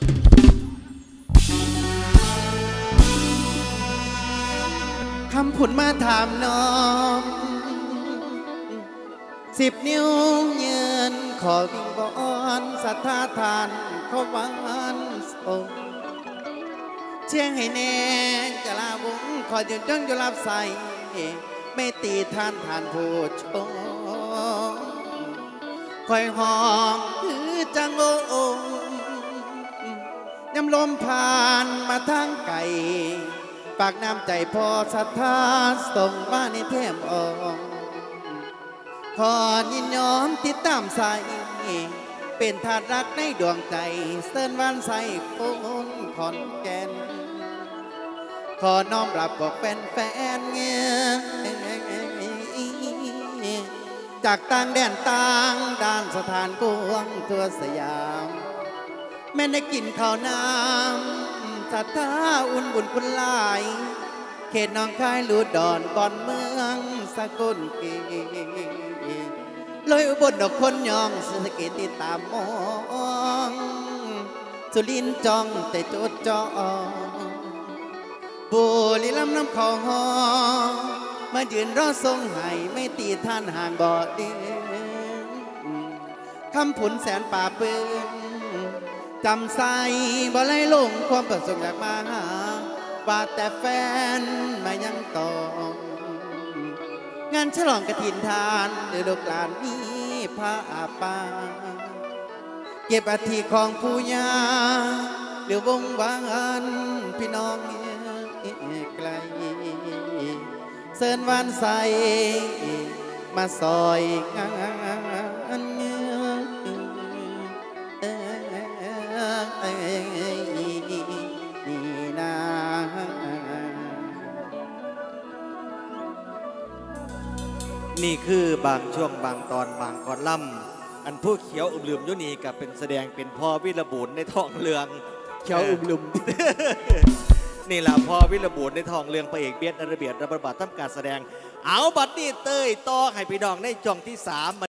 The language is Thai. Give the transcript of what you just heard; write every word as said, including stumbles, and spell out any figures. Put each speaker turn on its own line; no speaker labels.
คำผุนมาถามน้องสิบนิ้วยืนขอวิงบอนศรัทธาทานขอวันส่งเชียงให้แน่จะลาวงขอยืนจนจะรับใส่ไม่ตีท่านทานผู้ชมคอยหอมคือจังโองน้ำลมผ่านมาทางไก่ปากน้ำใจพอศรัทธาส่งบ้านในเทมอองขอยินยอมติดตามใส่เป็นทาสรักในดวงใจเส้นวันใส่คนขอนแก่นขอน้อมรับบอกแฟนแฟนเงี้ยจากต่างแดนต่างด้านสถานกวงทั่วสยามแม่ได้กินข้าวน้ำศรัทธาอุ่นบุญคุณลายเขตน้องคายลูดอนบอนเมืองสกลกีลอยอุบลดอกคนยองสสกิติตามมองสุรินจองแต่จดจอบุรีลำน้ำของหอมายืนรอทรงไห้ไม่ตีท่านห่างบ่อดินคำผุนแสนป่าปืนจำใส่บ่ไล่ลงความประสงค์อยากมาหาว่าแต่แฟนมายังต่องานฉลองกฐินทานหรือลูกหลานมีพระอาปาเก็บอาทิของผู้ยาหรือวงวานพี่น้องไกลเสินวานใสมาซอยงาน
นี่คือบางช่วงบางตอนบางกอนล่ำอันผู้เขียวอึมลืมยุนีกับเป็นแสดงเป็นพ่อวิรบุญในท้องเรือง
เขียวอึมลืม
นี่แหละพ่อวิรบุญในท้องเรืองพระเอกเบียดระเบียดระบาดทำการแสดงเอาบัดนี้เต้ยต่อให้พี่น้องในจ่องที่สาม